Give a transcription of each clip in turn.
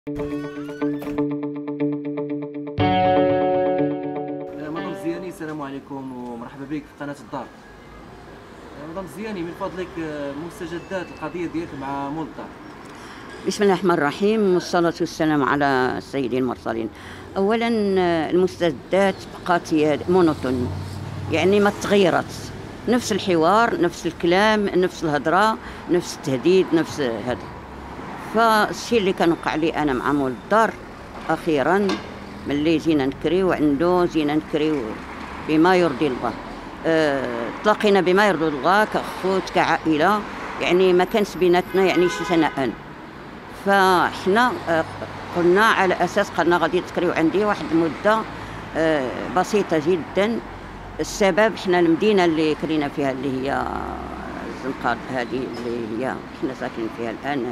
مدام الزياني، السلام عليكم ومرحبا بك في قناة الدار. مدام الزياني، من فضلك مستجدات القضية ديالك مع مول الدار. بسم الله الرحمن الرحيم، والصلاة والسلام على سيد المرسلين. أولا المستجدات بقات مونوتون، يعني ما تغيرت، نفس الحوار، نفس الكلام، نفس الهضرة، نفس التهديد، نفس هذا. فالشيء اللي كان وقع لي أنا مع مول الدار أخيرا، ملي جينا نكريو عنده، جينا نكريو بما يرضي الله، تلاقينا بما يرضي الله كأخوت كعائلة، يعني ما كانش بيناتنا يعني شي شنآن. فاحنا قلنا على اساس قلنا غادي تكريو عندي واحد المده بسيطه جدا. السبب حنا المدينه اللي كرينا فيها اللي هي الزنقاط، هذه اللي هي حنا ساكنين فيها الان،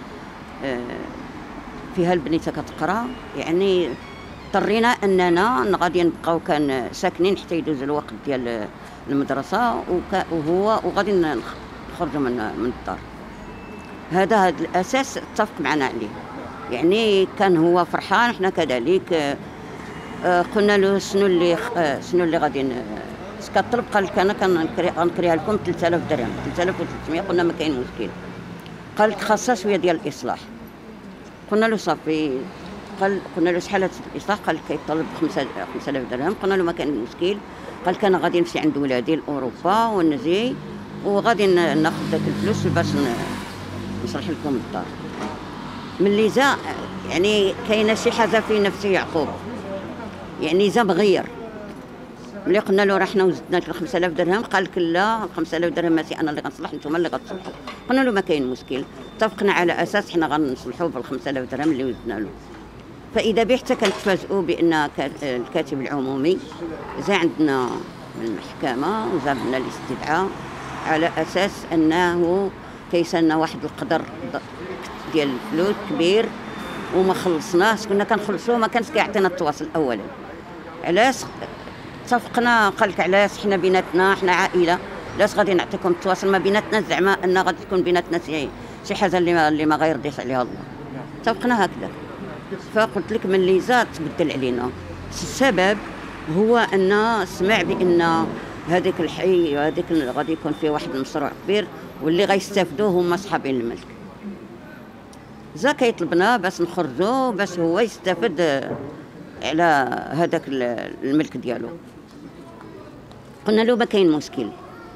فيها البنيته كتقرا، يعني اضطرينا اننا غادي نبقاو كان ساكنين حتى يدوز الوقت ديال المدرسه وغادي نخرجوا من الدار. هذا الاساس اتفق معنا عليه، يعني كان هو فرحان، احنا كذلك. قلنا له شنو اللي غادي كطلب. قال لك انا غنكريها لكم 3000 درهم 3300. قلنا ما كاين مشكل. قال لك خاصها شويه ديال الاصلاح. قلنا له صافي. قلنا له شحال الاصلاح؟ قال لك كيطلب 5000 درهم. قلنا له ما كاين مشكل. قال لك انا غادي نمشي عند ولادي لاوروبا ونجي وغادي ناخذ داك الفلوس باش نشرح لكم الدار. ملي جا يعني كاينه شي حاجه في نفسي يعقوب، يعني جا مغير. ملي قلنا له راه حنا وزدنا لك 5000 درهم، قال لك لا، 5000 درهم ماشي انا اللي غنصلح، نتوما اللي غتصلحوا. قلنا له ما كاين مشكل، اتفقنا على اساس حنا غنصلحوا بال 5000 درهم اللي وزدنا له. فاذا به حتى كنتفاجئوا بان الكاتب العمومي جا عندنا من المحكمه وجاب لنا الاستدعاء على اساس انه كيسالنا واحد القدر ديال الفلوس كبير وما خلصناش. كنا كنخلصوه، ما كانش كيعطينا التواصل اولا. علاش اتفقنا؟ قال لك علاش حنا بيناتنا، حنا عائله، علاش غادي نعطيكم التواصل ما بيناتنا؟ زعما ان غادي تكون بيناتنا شي حاجه اللي ما غيرضيش عليها الله. اتفقنا هكذا. فقلت لك ملي زاد تبدل علينا. السبب هو ان سمع بان هذيك الحي وهذيك غادي يكون فيه واحد المشروع كبير واللي غيستافدوه هما صحابين الملك. جا كيطلبنا باش نخرجوا باش هو يستافد على هذاك الملك ديالو. قلنا له ما كاين مشكل،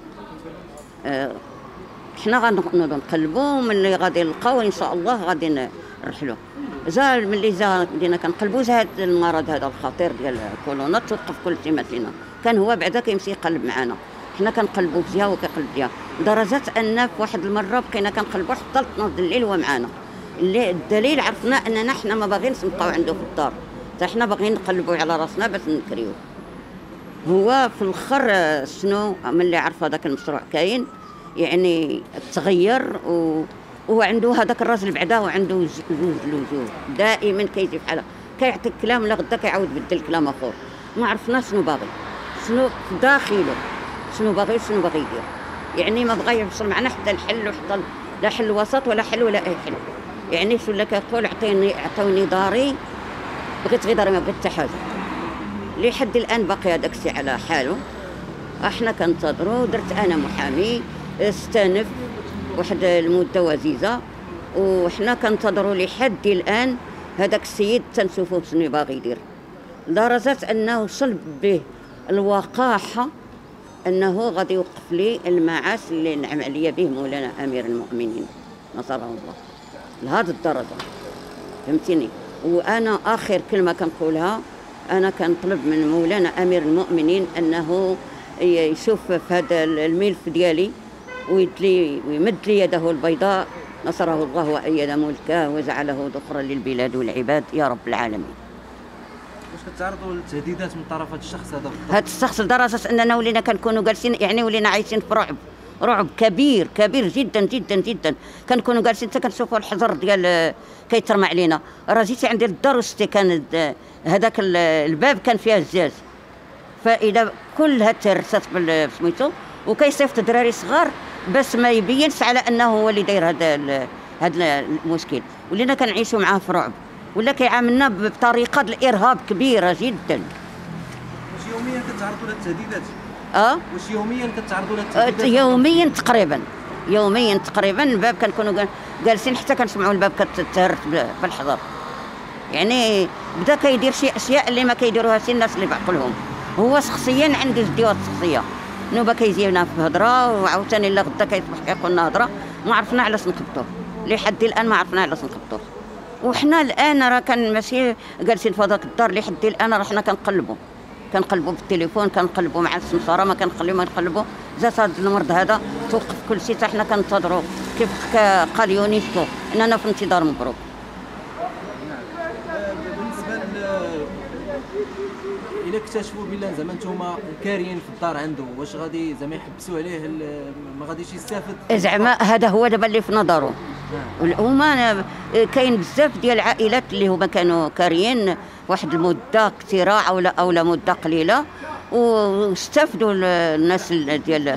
حنا غنقعدوا نقلبوا، ملي غادي نلقاو ان شاء الله غادي نرحلوا. جا ملي جا بدينا كنقلبوا، جا هذا المرض هذا الخطير ديال كورونا، توقف كل سماتنا. كان هو بعدا كيمشي يقلب معنا، حنا كنقلبوا في جهه وكيقلب جهه، لدرجه ان في واحد المره بقينا كنقلبوا حتى 12 الليل هو معنا. اللي الدليل عرفنا اننا حنا ما باغينش نبقاو عنده في الدار، حتى حنا باغيين نقلبوا على راسنا باش نكريو. هو في الاخر شنو ملي عرف هذاك المشروع كاين، يعني تغير وهو عنده هذاك الراجل بعدا وعنده جوج الوجوه، دائما كيجي بحال كيعطيك كلام لا غدا كيعاود يبدل كلام اخر. ما عرفنا شنو باغي، شنو في داخله، شنو باغي يدير. يعني ما بغى يوصل معنا حتى الحل، وحتى لا حل وسط ولا حل ولا اي حل. يعني شو اللي كيقول عطوني داري، بغيت غير داري ما بغيت حتى حاجه. لحد الان باقي هذاك الشيء على حاله. احنا كنتظروا، درت انا محامي استانف واحد المده وزيزه، وحنا كنتظروا لحد الان هذاك السيد تنشوفوا شنو باغي يدير، لدرجه انه وصل به الوقاحه انه غادي يوقف لي المعاش اللي نعم عليا به مولانا امير المؤمنين نصره الله لهذه الدرجه. فهمتيني؟ وانا اخر كلمه كنقولها، انا كنطلب من مولانا امير المؤمنين انه يشوف في هذا الملف ديالي ويمد لي يده البيضاء، نصره الله وايد ملكه وجعله ذخرا للبلاد والعباد يا رب العالمين. واش كتعرضوا للتهديدات من طرف هذا الشخص هذا الشخص لدرجه اننا ولينا كنكونوا جالسين، يعني ولينا عايشين في رعب كبير جدا جدا جدا. كنكونوا جالسين حتى كنشوفوا الحجر ديال كيترمى علينا. راه جيتي عندي للدار وشتي كان هذاك الباب كان فيها الزاز، فاذا كلها ترست بسميتو، وكيصيفط دراري صغار باش ما يبينش على انه هو اللي داير هذا المشكل. ولينا كنعيشوا معاه في رعب. ولا كيعاملنا بطريقه الارهاب كبيره جدا. واش يوميا كتعرضوا للتهديدات؟ واش يوميا كتعرضوا للتهديدات؟ يوميا تقريبا الباب كنكونوا جالسين حتى كنسمعوا الباب كتهرس بالحذر. يعني بدا كيدير شي اشياء اللي ما كيديروها شي الناس اللي بعقلهم. هو شخصيا عنده ازدواج شخصيه، نوبه كيجينا في هضره وعاوتاني الا غدا كيصبح كيقول لنا هضره، ما عرفنا علاش نقبطوه لحد الان، ما عرفنا علاش نقبطوه. وحنا الان راه كان ماشي جالسين في هذاك الدار لحد الان، راه حنا كنقلبوا بالتليفون، كنقلبوا مع السمساره، ما كنخليو ما نقلبوا. جات هذا المرض هذا توقف كل شيء، حتى حنا كنتظروا كيف قال يونسكو اننا في انتظار مبروك. بالنسبه الا اكتشفوا بلي زعما نتوما كاريين في الدار عنده، واش غادي زعما يحبسوا عليه ما غاديش يستافد؟ زعما هذا هو دابا اللي في نظره. هما كاين بزاف ديال العائلات اللي هما كانوا كاريين واحد المده كثيره او لا مده قليله، واستافدوا الناس ديال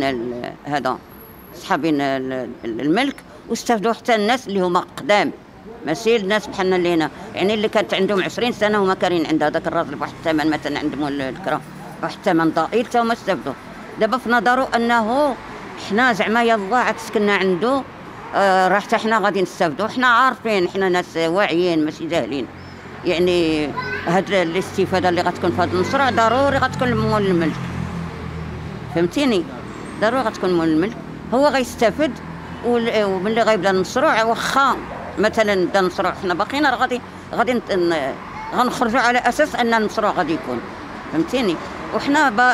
صحابين الملك، واستافدوا حتى الناس اللي هما قدام، ماشي الناس بحالنا اللي هنا، يعني اللي كانت عندهم 20 سنه هما كارين عند هذاك الراجل بواحد الثمن مثلا عندهم الكرا واحد الثمن ضئيل، حتى هما استافدوا. دابا في نظره انه حنا زعما يلاه عاد سكننا عنده، راه حتى حنا غادي نستافدوا. حنا عارفين، حنا ناس واعيين ماشي جاهلين، يعني هاد الاستفاده اللي غتكون في هذا المشروع ضروري غتكون مول الملك، فهمتيني؟ ضروري غتكون مول الملك، هو غيستافد. وملي غيبدا المشروع واخا مثلا بدا المشروع حنا باقيين، راه غادي غنخرجوا على اساس ان المشروع غادي يكون، فهمتيني؟ وحنا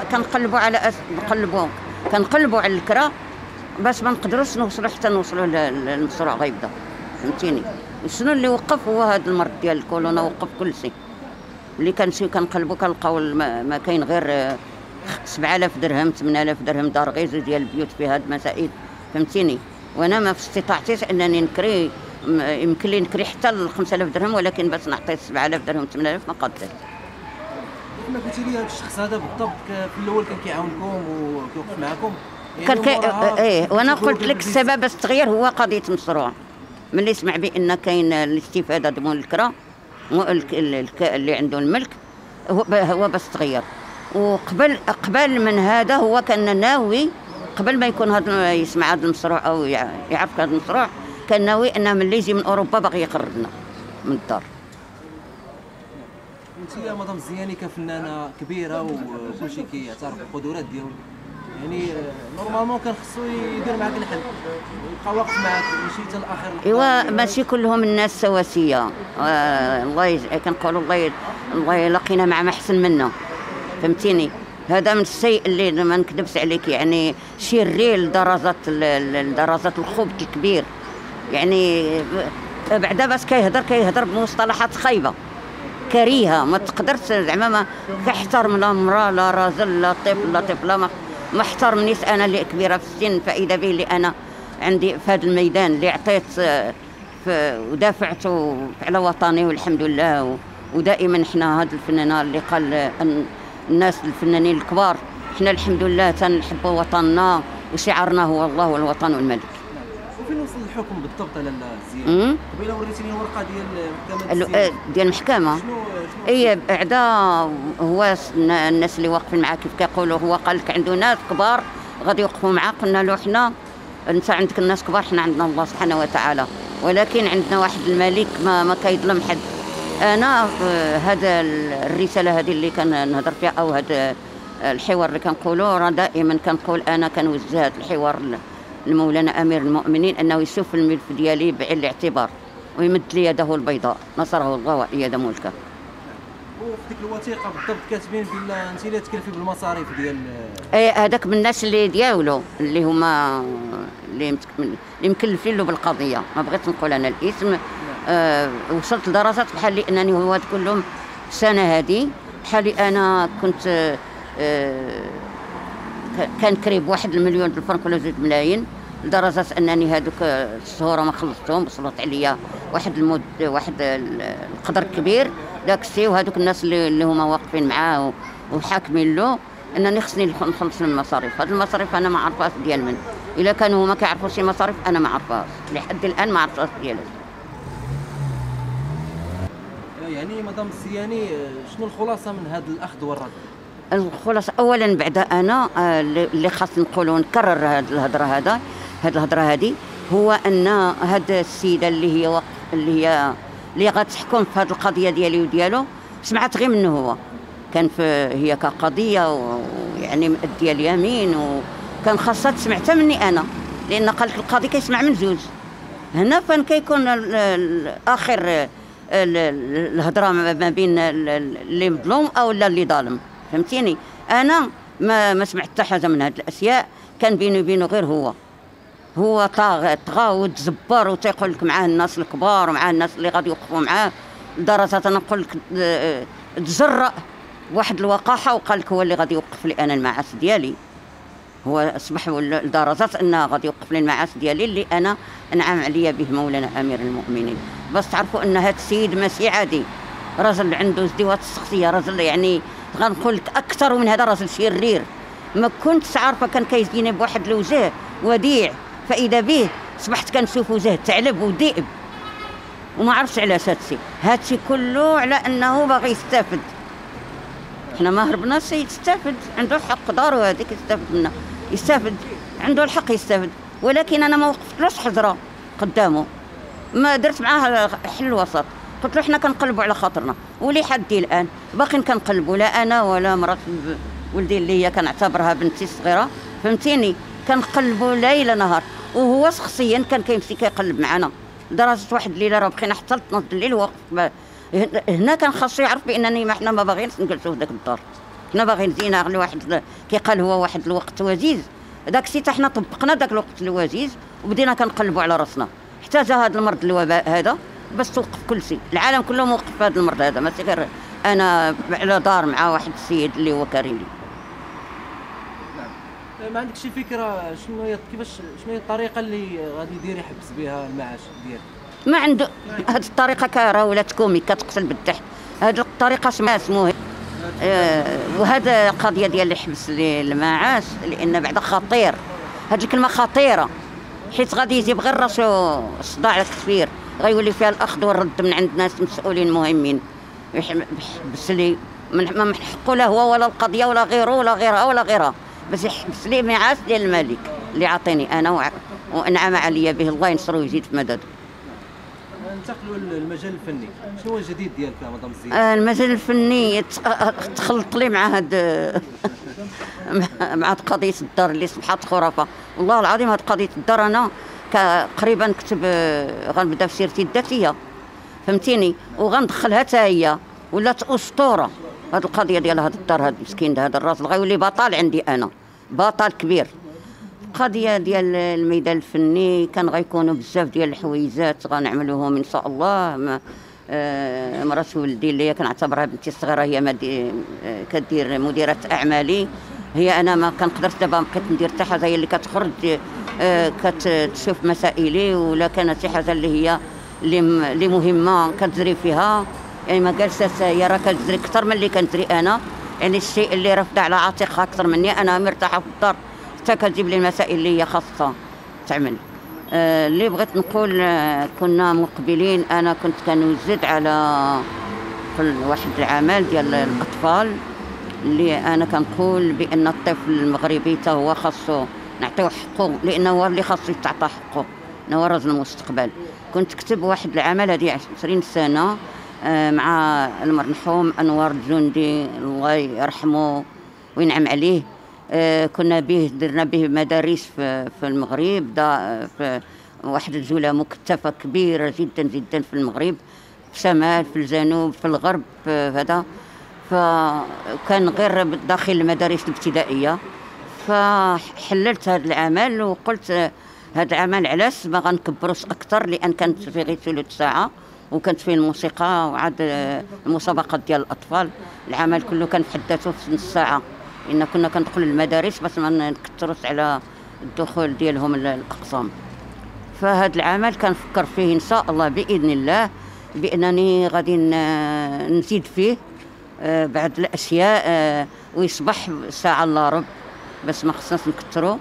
كنقلبوا على الكرا باش ما نقدروش نوصلوا حتى نوصلوا للمشروع غيبدا، فهمتيني؟ وشنو اللي وقف هو هذا المرض ديال الكورونا، وقف كل شيء. اللي كنمشيو كنقلبوا كنلقاو ما كاين غير 7000 درهم 8000 درهم دار غير زوج ديال البيوت في هاد المسائل، فهمتيني؟ وانا ما في استطاعتيش انني نكري، يمكن لي نكري حتى ل 5000 درهم، ولكن باش نعطي 7000 درهم 8000 ما قادرش. كما قلتي لي هذا الشخص هذا بالضبط في الاول كان كيعاونكم وكيوقف معكم، يعني وانا قلت لك السبب باش تغير هو قضيه المشروع. ملي سمع بان كاين الاستفاده ديال الكرا اللي عنده الملك، هو باش تغير. وقبل من هذا هو كان ناوي، قبل ما يكون هذا يسمع هذا المشروع او يعرف هذا المشروع، كان ناوي انه ملي يجي من اوروبا باغي يخرجنا من الدار. انت يا مدام الزياني كفنانه كبيره وكلشي كيعترف بالقدرات ديالو، يعني نورمالمون كان خصو يدير معاك الحل، يبقى واقف معاك ماشي حتى الاخر. ايوا ماشي كلهم الناس سواسيه، الله كنقولوا الله لقينا مع ما احسن منا، فهمتيني؟ هذا من الشيء اللي ما نكذبش عليك، يعني شرير لدرجات الخبث الكبير. يعني بعدا باش كيهضر بمصطلحات خايبه كريهه، ما تقدرش زعما ما كيحترم لا امراه لا راجل لا طفل لا طفله، ما احترمنيش انا اللي كبيره في السن، فاذا به اللي انا عندي في هذا الميدان اللي عطيت ودافعت على وطني والحمد لله. ودائما حنا هاد الفنانه اللي قال الناس الفنانين الكبار، حنا الحمد لله تنحبوا وطننا وشعارنا هو الله والوطن والملك. وفين وصل الحكم بالضبط على الزياني؟ قبيله وريتيني الورقه ديال المحكمه. اي بعدا هو الناس اللي واقفين معاه كيف كيقولوا، هو قال لك عنده ناس كبار غادي يوقفوا معاه، قلنا له حنا انت عندك الناس كبار، حنا عندنا الله سبحانه وتعالى، ولكن عندنا واحد الملك ما كيظلم حد. انا هذا الرساله هذه اللي كنهضر فيها او هذا الحوار اللي كنقولوا، راه دائما كنقول انا كنوجه هذا الحوار لمولانا امير المؤمنين انه يشوف الملف ديالي بعين الاعتبار ويمد لي يده البيضاء، نصره الله وايد ملكه. وفي ديك الوثيقه بالضبط كاتبين بلا انت اللي تكلفي بالمصاريف ديال هذاك من الناس اللي ديالو اللي هما اللي مكلفين له بالقضيه، ما بغيت نقول انا الاسم. وصلت لدرجات بحال انني هو تقول لهم السنه هذه بحال انا كنت كان قريب 1 مليون الفرنك ولا 2 ملايين، لدرجه انني هذوك الشهور ما خلصتهم، وصلت عليا واحد القدر كبير داك الشيء. وهذوك الناس اللي هما واقفين معاه وحاكمين له انني خصني نخلص من المصاريف. هذه المصاريف انا ما عرفاش ديال من، الا كانوا هما كيعرفوا شي مصاريف انا ما عرفاش لحد الان، ما عرفاش ديالها. يعني مدام السياني، شنو الخلاصه من هذا الاخذ والرد؟ الخلاصه اولا بعد انا اللي خاص نقولوا نكرر هذه الهضره هذه، هو ان هاد السيده اللي غتحكم في هذه القضيه ديالي وديالو، سمعت غير منه هو. كان هي كقضيه ويعني مأديه اليمين، وكان خاصها تسمع حتى مني انا، لان قالت القاضي كيسمع من زوج. هنا فين كيكون اخر الهضره ما بين اللي مظلوم او اللي ظالم، فهمتيني؟ انا ما سمعت حتى حاجه من هذه الاشياء. كان بيني وبينه غير هو طغى وتزبر، وتيقول لك معاه الناس الكبار ومعاه الناس اللي غادي يوقفوا معاه، لدرجه انا نقول لك تجرأ واحد الوقاحه وقال لك هو اللي غادي يوقف لي انا المعاش ديالي. هو اصبح لدرجه انه غادي يوقف لي المعاش ديالي اللي انا انعم عليا به مولانا امير المؤمنين. بس تعرفوا ان هذا السيد ماشي عادي، راجل عنده ازدواج الشخصيه، راجل يعني غنقول لك اكثر من هذا، راجل شرير. ما كنتش عارفه، كان كيجيني بواحد الوجه وديع، فاذا به صبحت كنشوف وجه ثعلب وذئب، وما عرفتش علاش هادشي كله على انه باغي يستافد. حنا ما هربناش، يستافد، عنده الحق، دارو هذيك يستافد منا، يستافد، عنده الحق يستافد. ولكن انا ما وقفتلوش حجره قدامه، ما درت معاه حل وسط. قلت له حنا كنقلبوا على خاطرنا، ولي حدي الان باقيين كنقلبوا، لا انا ولا مرات ولدي اللي هي كنعتبرها بنتي الصغيره، فهمتيني؟ كنقلبوا ليل نهار. وهو شخصيا كان كيمشي كيقلب معنا، لدرجه واحد الليله راه بقينا حتى 12 الليل واقف. هنا كان خاصو يعرف بانني حنا ما باغيينش نجلسوا في ذاك الدار، حنا باغيين زينه غير واحد كيقال هو واحد الوقت وجيز. داك الشيء حتى حنا طبقنا داك الوقت الوجيز وبدينا كنقلبوا على راسنا، حتى جا هذا المرض الوباء هذا بس توقف كل شيء. العالم كله موقف في هذا المرض هذا، ماشي غير انا على دار مع واحد السيد اللي هو كريم لي. نعم. ما عندك شي فكره شنو هي الطريقه اللي غادي يدير يحبس بها المعاش ديالك؟ ما عنده هذه الطريقه كاره ولا تكومي كتقتل بالضحك. هذه الطريقه اسمه وهذا قضيه ديال الحبس المعاش، لان بعدا خطير. هذه الكلمه خطيره، حيت غادي يجيب غير راسو صداع كبير، غيولي فيها الاخذ والرد من عند ناس مسؤولين مهمين. يحبس لي ما من حقه لا هو ولا القضيه ولا غيره ولا غيرها ولا غيرها، بس يحبس لي معاش ديال الملك اللي عطيني انا وانعم عليا به، الله ينصرو ويزيد في مدده. ننتقلوا للمجال الفني، شنو هو الجديد ديالك مدام الزين؟ المجال الفني تخلط لي مع مع قضيه الدار اللي صبحت خرافه، والله العظيم. هاد قضيه الدار انا قريبا نكتب، غنبدا في سيرتي الذاتيه، فهمتيني؟ وغندخلها حتى هي ولات اسطوره. هاد القضيه ديال هاد الدار، هاد مسكين هذا الراجل غيولي بطل عندي انا، بطل كبير. القضيه ديال الميدان الفني كان غيكونوا بزاف ديال الحويجات غنعملوهم ان شاء الله. مرات ولدي اللي كنعتبرها بنتي الصغيره هي كدير مديره اعمالي، هي انا ما كنقدرش دابا بقيت ندير حتى حاجه، هي اللي كتخرج كتشوف مسائلي، ولا كانت شي حاجه اللي هي اللي مهمه كتجري فيها. يعني ما جالسه هي راه كتجري اكثر من اللي كنجري انا، يعني الشيء اللي رافده على عاتقها اكثر مني. انا مرتاحه في الدار حتى كتجيب لي المسائل اللي هي خاصه تعمل. اللي بغيت نقول، كنا مقبلين، انا كنت كنوجد على واحد العمل ديال الاطفال، اللي انا كنقول بان الطفل المغربي حتى هو خاصو نعطيوه حقه، لانه هو اللي خاصو يتعطى حقه، هو رجل المستقبل. كنت كتب واحد العمل هذه 20 سنه مع المرحوم انور الجندي الله يرحمه وينعم عليه. كنا درنا به مدارس في المغرب، في واحد الجوله مكثفه كبيره جدا جدا في المغرب، في الشمال، في الجنوب، في الغرب، هذا. فكان غير داخل المدارس الابتدائيه. فحللت هذا العمل وقلت هذا العمل علاش ما غنكبروش اكثر، لان كانت فيه غير ثلث ساعه، وكانت فيه الموسيقى وعاد المسابقات ديال الاطفال. العمل كله كان في حد ذاته في نص ساعه، لان كنا كندخلوا للمدارس بس ما نكثروش على الدخول ديالهم الاقسام. فهذا العمل كنفكر فيه ان شاء الله باذن الله بانني غادي نزيد فيه بعض الاشياء، ويصبح ساعه الا ربع، بس ما خصناش نكثروا.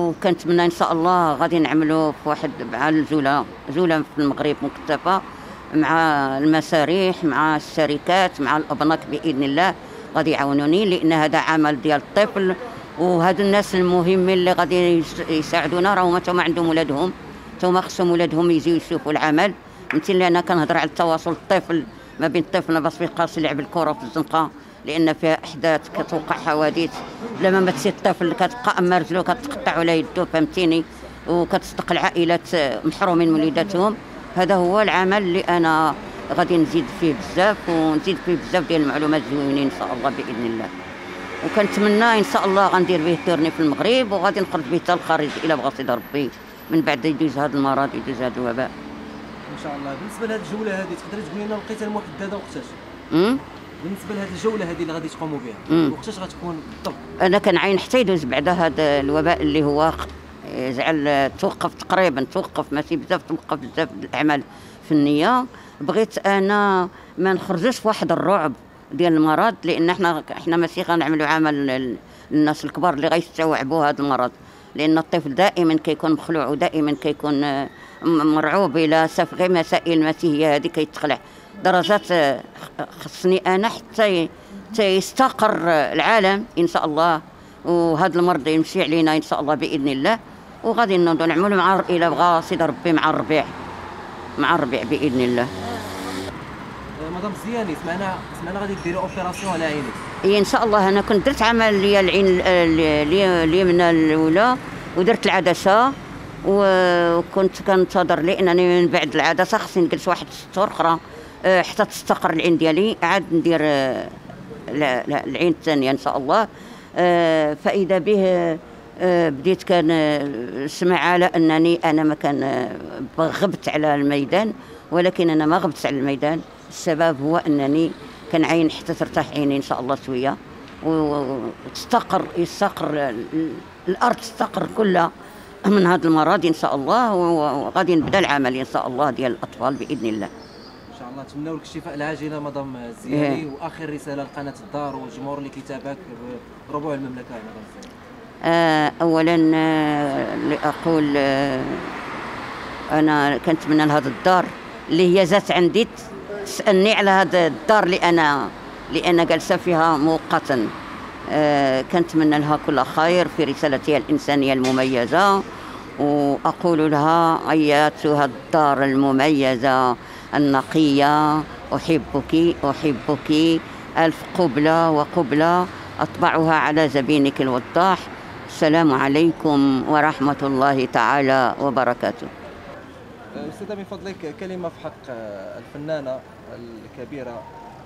وكنتمنى ان شاء الله غادي نعملوا في واحد مع الجوله في المغرب مكثفه مع المسارح، مع الشركات، مع الأبناك بإذن الله غادي يعاونوني، لأن هذا عمل ديال الطفل. وهاد الناس المهمين اللي غادي يساعدونا راهم تما عندهم ولادهم، تما خصهم ولادهم يجيو يشوفوا العمل. فهمتي اللي انا كنهضر على التواصل الطفل ما بين الطفل باش ما يبقاش يلعب الكره في الزنقه، لان فيها احداث كتوقع حوادث. لما ما تسي الطفل كتبقى اما رجلو كتقطع على يدو، فهمتيني، وكتصدق العائلات محرومين من وليداتهم. هذا هو العمل اللي انا غادي نزيد فيه بزاف، ونزيد فيه بزاف ديال المعلومات زوينين ان شاء الله باذن الله. وكنتمنى ان شاء الله غندير به تورني في المغرب، وغادي نخرج به حتى الخارج الا بغى سيدي ربي، من بعد يدوز هذا المرض، يدوز هذا الوباء ان شاء الله. بالنسبه لهذه الجوله هذه تقدري تقولي لنا الوقيته المحدده وقتاش؟ بالنسبه لهذه الجوله هذه اللي غادي تقوموا بها وقتاش غتكون بالضبط؟ انا كنعاين حتى يدوز بعدا هذا الوباء اللي هو زعل توقف تقريبا، توقف ماشي بزاف، توقف بزاف الاعمال الفنيه. بغيت انا ما نخرجوش في واحد الرعب ديال المرض، لان احنا ماشي غنعملوا عمل للناس الكبار اللي غيستوعبوا هذا المرض، لان الطفل دائما كيكون مخلوع ودائما كيكون مرعوب الى سف غير مسائل ماشي هي هذه كيتخلع درجات. خصني انا حتى يستقر العالم ان شاء الله، وهذا المرض يمشي علينا ان شاء الله باذن الله. وغادي نوضوا نعملوا مع الى بغى سيدي ربي مع الربيع باذن الله. مدام زياني، سمعنا غادي ديروا اوبيراسيون على عينك. اي ان شاء الله. انا كنت درت عمليه العين اليمنى الاولى، ودرت العدسه، وكنت كنتظر لانني من بعد العدسه خصني نجلس واحد 6 شهور اخرى حتى تستقر العين ديالي، عاد ندير العين الثانيه ان شاء الله. فاذا به بديت كان سمع على انني انا ما كان غبت على الميدان، ولكن انا ما غبت على الميدان. السبب هو انني كنعاين حتى ترتاح عيني ان شاء الله شويه، يستقر الارض تستقر كلها من هذا المرض ان شاء الله. وغادي نبدا العمل ان شاء الله ديال الاطفال باذن الله. ان شاء الله نتمناو لك الشفاء العاجل مدام زياني. واخر رساله لقناه الدار والجمهور اللي كيتابعك بربوع المملكه مدام زياني. اولا لاقول انا كنتمنى لهذا الدار اللي هي جات عندي تسالني على هذا الدار اللي انا جالسه فيها مؤقتا. كنتمنى لها كل خير في رسالتها الانسانيه المميزه، واقول لها اياتها الدار المميزه النقيه، احبك الف قبله وقبله اطبعها على جبينك الوضاح. السلام عليكم ورحمه الله تعالى وبركاته. أستاذة من فضلك كلمة في حق الفنانة الكبيرة.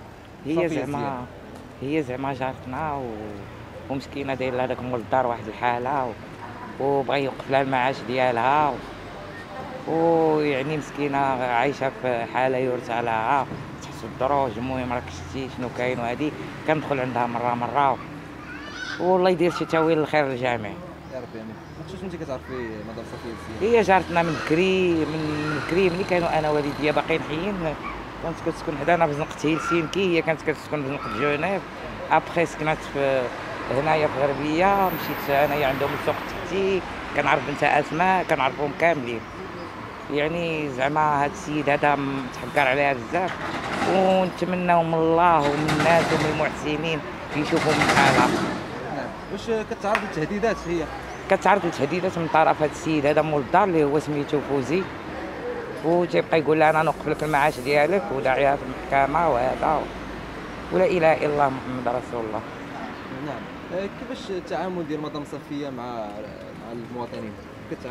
هي زعما جارتنا ومسكينة داير هذاك مول الدار واحد الحالة، وبغى يوقف لها المعاش ديالها، ويعني مسكينة عايشة في حالة يرثى لها تحت الدروج. المهم راك شتي شنو كاين، وهادي كندخل عندها مرة والله يدير شي تاويل الخير للجميع يا ربي. يعني بخصوص انت كتعرفي مدام صفية الزياني؟ هي جارتنا من بكري ملي كانوا انا والديا باقيين حيين. كانت كتسكن حدانا في زنقة هلسينكي، هي كانت كتسكن في زنقة جنيف. ابخي سكنات في هنايا في غربيه، مشيت انايا عندهم السوق تحتي، كنعرف بنت اسماء، كنعرفهم كاملين. يعني زعما هاد السيد هذا متحكر عليها بزاف، ونتمناو من الله ومن الناس ومن المحسنين يشوفوا من حالها. واش كتعرض للتهديدات؟ هي كتعرض للتهديدات من طرف هذا السيد هذا مول الدار اللي هو سميتو فوزي، وتيبقى يقول لها انا نوقف لك المعاش ديالك وداعيها في المحكمه وهذا، ولا اله الا الله محمد رسول الله. نعم. كيفاش التعامل ديال مدام صفية مع المواطنين؟ كتعامل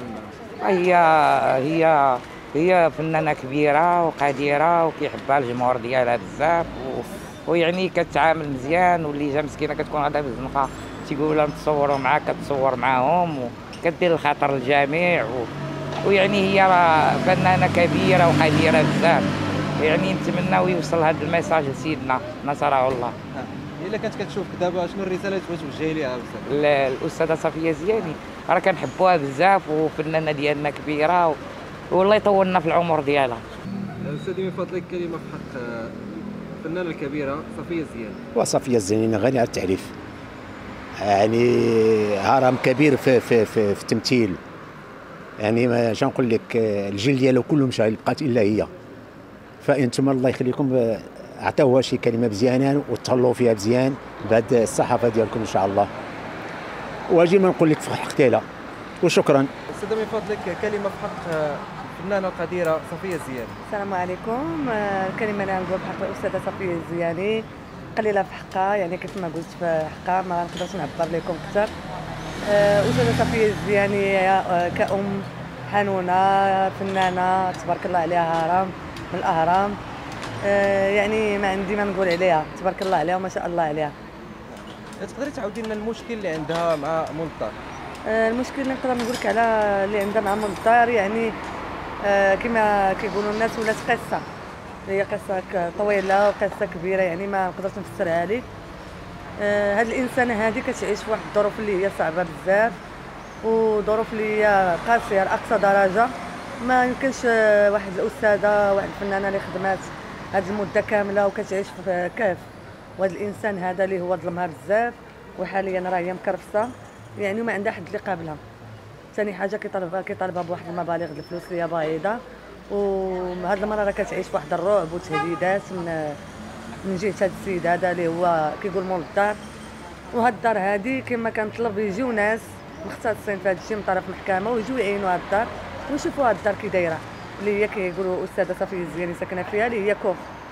معهم؟ هي فنانه كبيره وقديره وكيحبها الجمهور ديالها بزاف، ويعني كتعامل مزيان. واللي جا مسكينه كتكون غادا في الزنقه تيقولوا لها نتصوروا معاك، كتصور معاهم وكدير الخاطر للجميع. ويعني هي فنانه كبيره وقديره بزاف. يعني نتمناو يوصل هذا الميساج لسيدنا نصره الله. الا كانت كتشوفك دابا شنو الرساله اللي تبغي توجهي ليها بزاف؟ الاستاذه صفيه الزياني راه كنحبوها بزاف، وفنانه ديالنا كبيره، والله يطولنا في العمر ديالها. استاذي من فضلك كلمه في حق الفنانه الكبيره صفيه الزياني. وصفيه الزياني غني على التعريف، يعني هرم كبير في التمثيل. يعني ما نقول لك الجيل ديالو كله مشى، بقات الا هي فانتم الله يخليكم عطاوها شي كلمه مزيانه وتهلاو فيها مزيان بهاد الصحافه ديالكم ان شاء الله. واجي ما نقول لك في حق تيلا وشكرا. استاذه من فضلك كلمه في حق الفنانه القديره صفيه الزياني. السلام عليكم. الكلمه اللي غنقول بحق الاستاذه صفيه الزياني قليله في حقها، يعني كيف ما قلت في حقها ما نقدرش نعبر لكم اكثر. الاستاذه صفيه الزياني كأم حنونه فنانه تبارك الله عليها، هرم من الاهرام. يعني ما عندي ما نقول عليها، تبارك الله عليها وما شاء الله عليها. تقدري تعاودي لنا المشكل اللي عندها مع منطقه؟ المشكل اللي نقدر نقول لك على اللي عندها مع منطار، يعني كما كيقولوا الناس ولات قصه، هي قصه طويله وقصه كبيره، يعني ما نقدرش نفسرها لك. هاد الانسانه هذه كتعيش في واحد الظروف اللي هي صعبه بزاف، وظروف اللي هي قاسيه لاقصى درجه. ما يمكنش واحد الاستاذه واحد الفنانه اللي خدمات هاد المده كامله وكتعيش في كهف، وهذا الانسان هذا اللي هو ظلمها بزاف وحاليا راه هي مكرفسه، يعني ما عندها حد اللي قابلها. ثاني حاجه كيطالبها بواحد المبالغ الفلوس اللي هي بايظه، وهاد المره راه كتعيش بواحد الرعب وتهديدات من جهه هاد السيد هذا اللي هو كيقول مول الدار. وهاد الدار هادي كما كنطلب يجيو ناس مختصين في هاد الشيء من طرف المحكمه ويجيو يعينوا هاد الدار ويشوفوا هاد الدار كي دايره، اللي هي كيقولوا الاستاذه صفيه الزياني ساكنه فيها، اللي هي كوخ.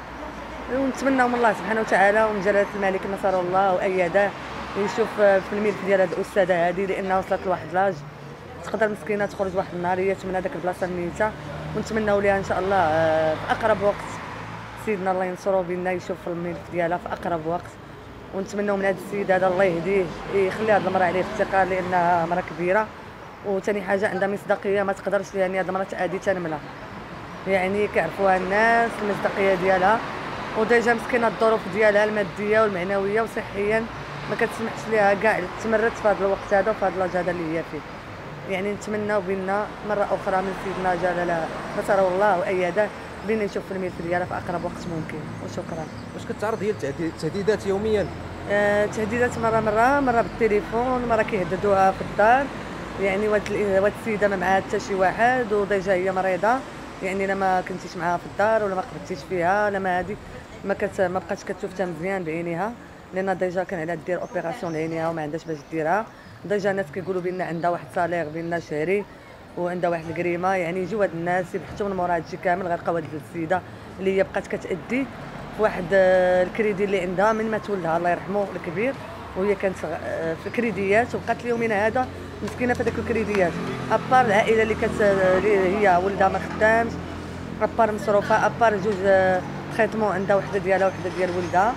ونتمناو من الله سبحانه وتعالى ومن جلاله الملك نصر الله وايده يشوف في الملف ديال هاد الاستاذه هذه، لانها وصلت لواحد لاج تقدر مسكينه تخرج واحد النهار هي من هذاك البلاصه الميته. ونتمناو ليها ان شاء الله في اقرب وقت سيدنا الله ينصرو بينا يشوف الملف ديالها في اقرب وقت. ونتمناو من هذا السيد هذا الله يهديه يخلي هذه المراه عليه الثقه، لانها مراه كبيره. وثاني حاجه عندها مصداقيه ما تقدرش، يعني هذه المراه تعادي تنملها، يعني كيعرفوها الناس المصداقيه ديالها. وديجا مسكينه الظروف ديالها الماديه والمعنويه وصحيا ما كتسمحش ليها كاع تمرت في هذا الوقت هذا وفي هذا اللاج هذا اللي هي فيه. يعني نتمناو بينا مره اخرى من سيدنا جلاله نصره الله وايده بينا يشوف الملف ديالها في اقرب وقت ممكن. وشكرا. واش كتعرض هي التهديدات يوميا؟ تهديدات مره بالتليفون، مره كيهددوها في الدار، يعني وهاد السيده ما معها حتى شي واحد، وديجا هي مريضه، يعني الا ما كنتيش معاها في الدار ولا ما قبلتيش فيها لا ما هذه ما بقاتش كتشوفتها مزيان بعينيها، لان ديجا كان عليها دير اوبيراسيون لعينيها وما عندهاش باش ديرها. ديجا الناس كيقولوا بان عندها واحد صالير بان شهري وعندها واحد الكريمه، يعني يجيو هاد الناس يبحثوا من مورا هادشي كامل غيلقاو هاد السيده اللي هي بقات كتادي في واحد الكريدي اللي عندها من ما تولها الله يرحمه الكبير، وهي كانت في كريديات وبقات اليومين هذا مسكينه في هذاك الكريديات. ابار العائله اللي هي ولدها ما خدامش، ابار مصروفه، ابار جوج تريتمون عندها وحده ديالها وحده ديال ولدها.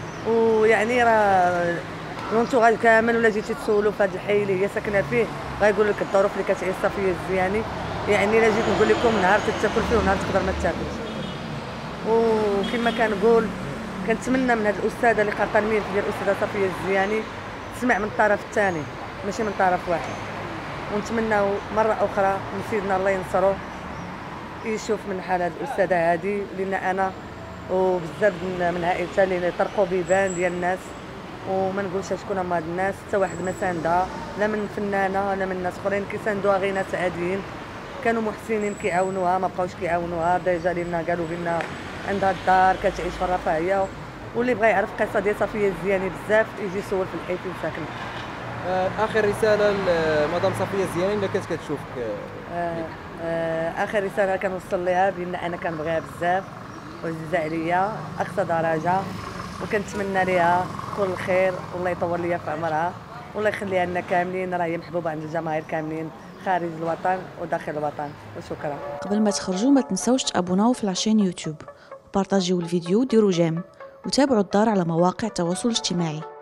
ويعني راه لونتوغاج كامل ولا جيتي تسولوا في هذا الحي اللي هي ساكنه فيه غايقول لك الظروف اللي كتعيش صفيه الزياني. يعني الا جيت نقول لكم نهار تتاكل فيه ونهار تقدر ما تاكلش. وكما كنقول كنتمنى من هذه الاستاذه اللي قاطه الملف ديال الاستاذه صفيه الزياني تسمع من الطرف الثاني ماشي من طرف واحد. ونتمناو مره اخرى من سيدنا الله ينصرو يشوف من حال هذه الاستاذه هذه، لان انا وبزاف من عائلتها اللي طرقوا بيبان ديال الناس، وما نقولش شكون هما هاد الناس، حتى واحد ما ساندها لا من فنانه ولا من ناس اخرين، كيساندوها غير ناس عاديين كانوا محسنين كيعاونوها ما بقاوش كيعاونوها. ديجا لنا قالوا لنا عندها الدار كتعيش في الرفاهيه، واللي بغى يعرف القصه ديال صفيه الزياني بزاف يجي يسول في الحي فين ساكنه. اخر رساله لمدام صفيه الزياني اللي كانت كتشوفك. اخر رساله كنوصل ليها بان انا كنبغيها بزاف وعزيزه عليا اقصى درجه، وكنتمنى ليها كل خير والله يطول ليا في عمرها والله يخليها لنا كاملين، راه هي محبوبه عند الجماهير كاملين خارج الوطن وداخل الوطن. وشكرا. قبل ما تخرجوا ما تنسوش تابوناو في لاشين يوتيوب وبارطاجيو الفيديو وديروا جيم وتابعوا الدار على مواقع التواصل الاجتماعي.